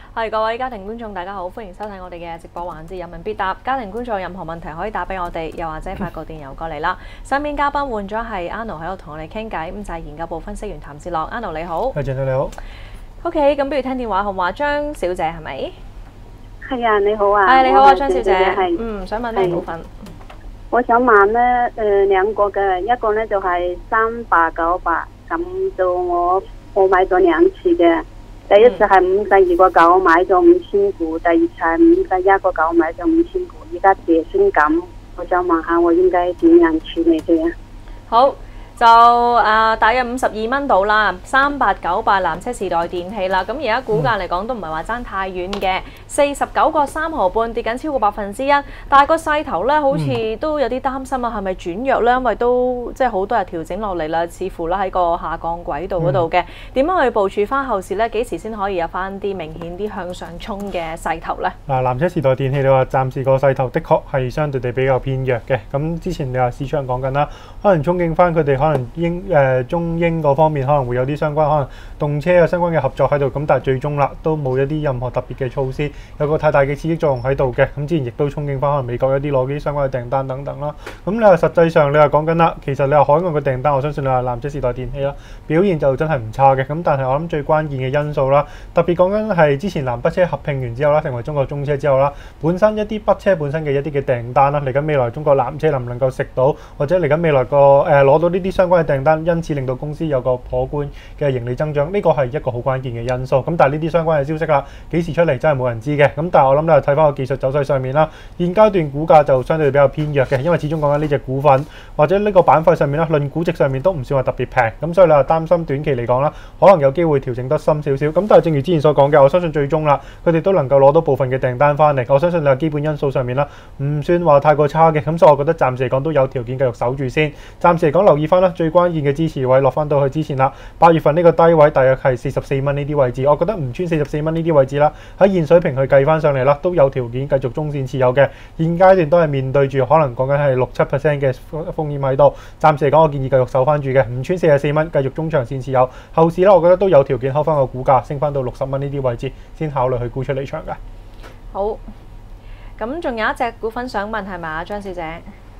係各位家庭觀眾，大家好，歡迎收睇我哋嘅直播環節有問必答。家庭觀眾任何問題可以打俾我哋，又或者發個電郵過嚟啦。身邊嘉賓換咗係 Anno 喺度同我哋傾偈，咁就係研究部分析員譚志樂。Anno 你好， 係鄭生你好。 OK，咁不如聽電話好嘛？張小姐係咪？ 係啊，你好啊。 係你好啊，張小姐。 係。 想問咩股份？ 我想問呢，兩個嘅，一個呢就係3898，咁就我買咗兩次嘅。第一次係52個9買咗5000股，第二次係51個9買咗5000股，而家跌升咁，我想問下我應該點樣處理佢啊？ 好。就大約52蚊到啦，3898藍車時代電器啦，咁而家股價嚟講都唔係話爭太遠嘅，49個3毫半，跌緊超過1%，但係個勢頭咧好似都有啲擔心啊，係咪轉弱咧？因為都即係好多日調整落嚟啦，似乎咧喺個下降軌道嗰度嘅，點樣去部署翻後市咧？幾時先可以有翻啲明顯啲向上衝嘅勢頭咧？ 藍車時代電器你話暫時個勢頭的確係相對地比較偏弱嘅，咁之前你話市場講緊啦，可能憧憬翻佢哋可能中英嗰方面可能會有啲相關可能動車啊相關嘅合作喺度，咁但係最終啦都冇一啲任何特別嘅措施，有個太大嘅刺激作用喺度嘅。咁之前亦都憧憬翻可能美國一啲攞啲相關嘅訂單等等啦。咁你話實際上你話講緊啦，其實你話海外嘅訂單，我相信你話藍車時代電器啦表現就真係唔差嘅。咁但係我諗最關鍵嘅因素啦，特別講緊係之前南北車合併完之後啦，成為中國中車之後啦，本身一啲北車本身嘅一啲嘅訂單啦，嚟緊未來中國南車能唔能夠食到，或者嚟緊未來個攞到呢啲相關嘅訂單，因此令到公司有個可觀嘅盈利增長，呢個係一個好關鍵嘅因素。咁但係呢啲相關嘅消息啦，幾時出嚟真係冇人知嘅。咁但係我諗咧睇翻個技術走勢上面啦，現階段股價就相對比較偏弱嘅，因為始終講緊呢隻股份或者呢個板塊上面啦，論估值上面都唔算話特別平。咁所以你話擔心短期嚟講啦，可能有機會調整得深少少。咁但係正如之前所講嘅，我相信最終啦，佢哋都能夠攞到部分嘅訂單翻嚟。我相信你話基本因素上面啦，唔算話太過差嘅。咁所以我覺得暫時嚟講都有條件繼續守住先。暫時嚟講留意翻啦，最關鍵嘅支持位落翻到去之前啦，8月份呢個低位大約係44蚊呢啲位置，我覺得唔穿44蚊呢啲位置啦，喺現水平去計翻上嚟啦，都有條件繼續中線持有嘅。現階段都係面對住可能講緊係6-7% 嘅風險喺度，暫時嚟講我建議繼續守翻住嘅，唔穿44蚊，繼續中長線持有。後市啦，我覺得都有條件睺翻個股價升翻到60蚊呢啲位置，先考慮去沽出離場嘅。 好，咁仲有一隻股份想問係咪啊，張小姐？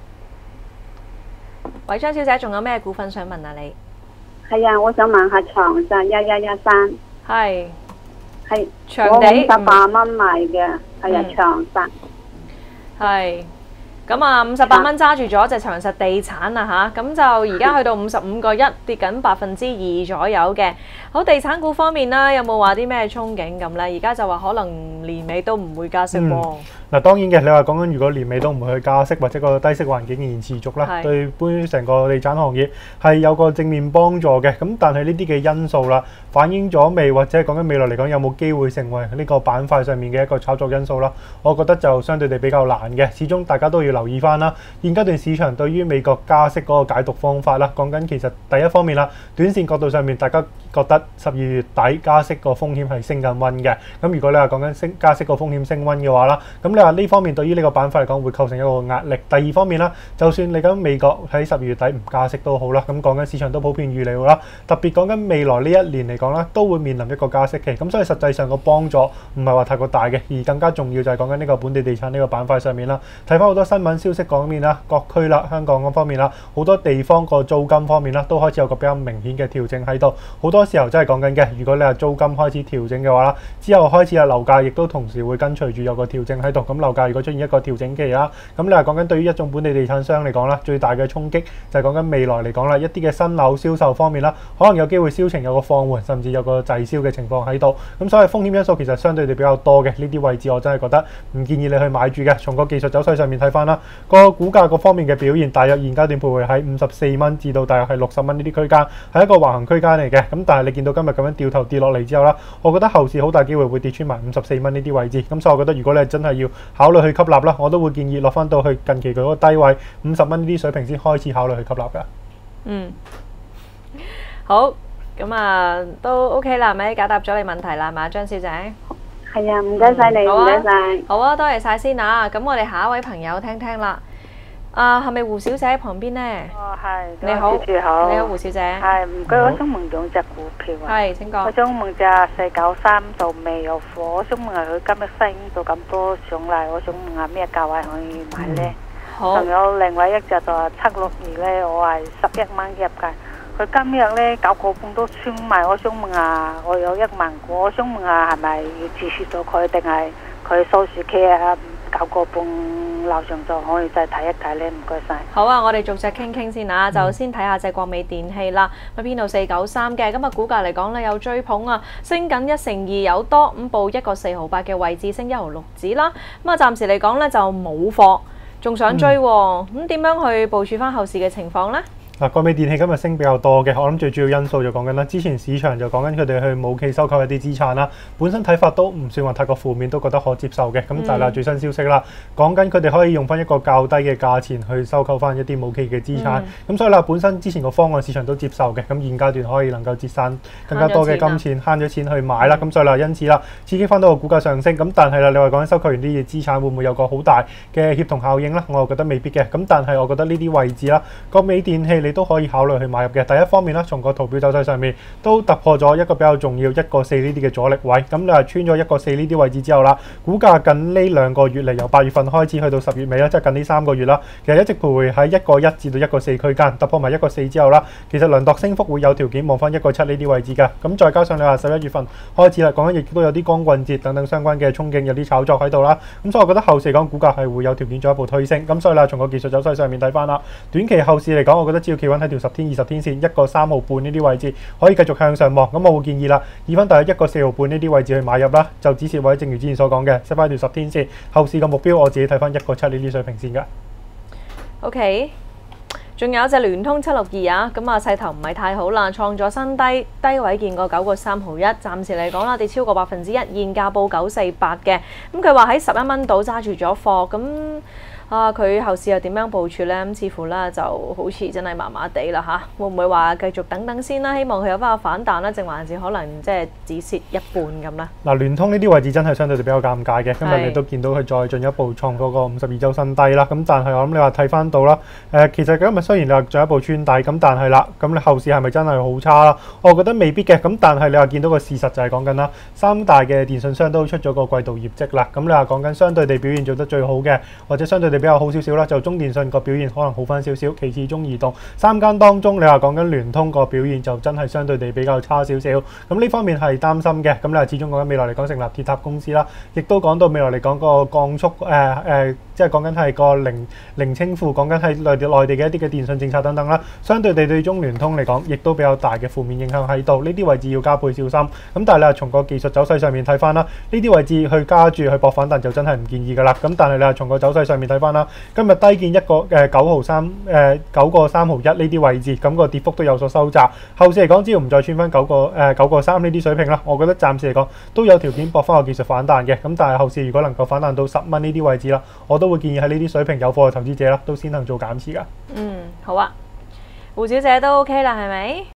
喂，張小姐，仲有咩股份想問啊你？ 係啊，我想問下長實1113。 係。 長地。我58蚊買嘅，係啊，長實。 係。咁啊，58蚊揸住咗隻長實地產啊嚇，咁就而家去到55個1，跌緊2%左右嘅。好，地產股方面啦，有冇話啲咩憧憬咁咧？而家就話可能年尾都唔會加息喎。 嗱，當然嘅，你話講緊如果年尾都唔會去加息，或者個低息環境仍然持續啦，對本成個地產行業係有個正面幫助嘅。咁但係呢啲嘅因素啦，反映咗未，或者講緊未來嚟講有冇機會成為呢個板塊上面嘅一個炒作因素啦？我覺得就相對地比較難嘅。始終大家都要留意翻啦，現階段市場對於美國加息嗰個解讀方法啦，講緊其實第一方面啦，短線角度上面大家覺得12月底加息個風險係升緊溫嘅。咁如果你話講緊加息個風險升溫嘅話啦，咁你話呢方面對於呢個板塊嚟講會構成一個壓力。第二方面啦，就算你講美國喺12月底唔加息都好啦，咁講緊市場都普遍預料啦，特別講緊未來呢一年嚟講啦，都會面臨一個加息期。咁所以實際上個幫助唔係話太過大嘅，而更加重要就係講緊呢個本地地產呢個板塊上面啦。睇翻好多新聞消息講面啦，各區啦、香港嗰方面啦，好多地方個租金方面啦，都開始有個比較明顯嘅調整喺度。好多時候真係講緊嘅，如果你話租金開始調整嘅話啦，之後開始有樓價亦都同時會跟隨住有個調整喺度。咁樓價如果出現一個調整期啦，咁你話講緊對於一眾本地地產商嚟講啦，最大嘅衝擊就係講緊未來嚟講啦，一啲嘅新樓銷售方面啦，可能有機會銷情有個放緩，甚至有個滯銷嘅情況喺度。咁所以風險因素其實相對地比較多嘅，呢啲位置我真係覺得唔建議你去買住嘅。從個技術走勢上面睇翻啦，個股價各方面嘅表現，大約現階段徘徊喺54蚊至到大約係60蚊呢啲區間，係一個橫行區間嚟嘅。咁但係你見到今日咁樣掉頭跌落嚟之後啦，我覺得後市好大機會會跌穿埋54蚊呢啲位置。咁所以我覺得如果你係真係要考慮去吸納啦，我都會建議落翻到去近期佢嗰個低位50蚊呢啲水平先開始考慮去吸納㗎。 好，咁啊都 OK 啦，係咪解答咗你問題啦，係嘛，張小姐？ 係啊，唔該晒你，唔該晒。 好啊，多謝晒先啊。咁我哋下一位朋友聽聽啦。 係咪胡小姐喺旁邊呢？ 哦，係。 你好， 你好， 你好，胡小姐。 係，唔該，我想問兩隻股票啊。 係，請講。 我想問隻493就未有貨，我想問下佢今日升到咁多上嚟，我想問下咩價位可以買呢？ 好。 仲有另外一隻就係762呢，我係11蚊入嘅。佢今日呢9個半都穿埋，我想問下，我有1萬股，我想問下係咪要止蝕咗佢，定係佢收市期啊9個半樓上就可以再睇一睇呢？唔該晒。 好啊，我哋逐隻傾傾先啊，就先睇下隻國美電器啦。咁編號493嘅，今日股價嚟講呢有追捧啊，升緊1成2有多，咁報1個4毫8嘅位置，升1毫6子啦。咁啊，暫時嚟講呢就冇貨，仲想追喎。咁點樣去部署翻後市嘅情況呢？ 嗱，國美電器今日升比較多嘅，我諗最主要因素就講緊啦。之前市場就講緊佢哋去武器收購一啲資產啦，本身睇法都唔算話太過負面，都覺得可接受嘅。咁但係最新消息啦，講緊佢哋可以用翻一個較低嘅價錢去收購翻一啲武器嘅資產。咁所以啦，本身之前個方案市場都接受嘅。咁現階段可以能夠節省更加多嘅金錢，慳咗錢去買啦。咁所以啦，因此啦，刺激翻到個股價上升。咁但係啦，你話講緊收購完啲嘢資產會唔會有個好大嘅協同效應咧？我覺得未必嘅。咁但係我覺得呢啲位置啦，國美電器你都可以考慮去買入嘅。第一方面啦，從個圖表走勢上面都突破咗一個比較重要1個4呢啲嘅阻力位。咁你係穿咗1個4呢啲位置之後啦，股價近呢2個月嚟，由8月份開始去到10月尾啦，即係近呢3個月啦，其實一直徘徊喺1個1至到1個4區間，突破埋1個4之後啦，其實量度升幅會有條件望翻1個7呢啲位置㗎。咁再加上你話11月份開始啦，講緊亦都有啲光棍節等等相關嘅憧憬，有啲炒作喺度啦。咁所以我覺得後市嚟講，股價係會有條件進一步推升。咁所以啦，從個技術走勢上面睇翻啦，短期後市嚟講，我覺得只要企穩喺條10天、20天線1個3毫半呢啲位置，可以繼續向上望。咁我會建議啦，以翻大約1個4毫半呢啲位置去買入啦，就止蝕位正如之前所講嘅，set 翻條10天線。後市嘅目標我自己睇翻1個7呢啲水平線㗎。 OK， 仲有一隻聯通762啊，咁啊勢頭唔係太好啦，創咗新低，低位見過9個3毫1，暫時嚟講啦，跌超過1%，現價報948嘅。咁佢話喺11蚊度揸住咗貨，咁佢後市又點樣部署呢？咁似乎咧就好似真係麻麻地啦嚇，會唔會話繼續等等先啦？希望佢有翻個反彈啦，定還是可能即係止蝕一半咁咧？嗱， 聯通呢啲位置真係相對地比較尷尬嘅，今日你都見到佢再進一步創嗰個52週新低啦。咁但係我諗你話睇翻到啦，其實今日雖然你話進一步穿底，咁但係啦，咁你後市係咪真係好差啦？我覺得未必嘅。咁但係你話見到個事實就係講緊啦，3大嘅電信商都出咗個季度業績啦。咁你話講緊相對地表現做得最好嘅，或者相對地比較好少少啦，就中電信個表現可能好翻少少，其次中移動3間當中，你話講緊聯通個表現就真係相對地比較差少少。咁呢方面係擔心嘅。咁你話始終講緊未來嚟講成立鐵塔公司啦，亦都講到未來嚟講個降速即係講緊係個零清庫，講緊係內地嘅一啲嘅電信政策等等啦，相對地對中聯通嚟講，亦都比較大嘅負面影響喺度。呢啲位置要加倍小心。咁但係你話從個技術走勢上面睇翻啦，呢啲位置去加注去搏反彈就真係唔建議㗎啦。咁但係你話從個走勢上面睇翻啦，今日低見9個3毫1呢啲位置，咁個跌幅都有所收窄。後市嚟講，只要唔再穿翻9個3呢啲水平啦，我覺得暫時嚟講都有條件搏翻個技術反彈嘅。咁但係後市如果能夠反彈到10蚊呢啲位置啦，我都會建議喺呢啲水平有貨嘅投資者啦，都先行做減持㗎。 好啊，胡小姐都 OK 啦，係咪？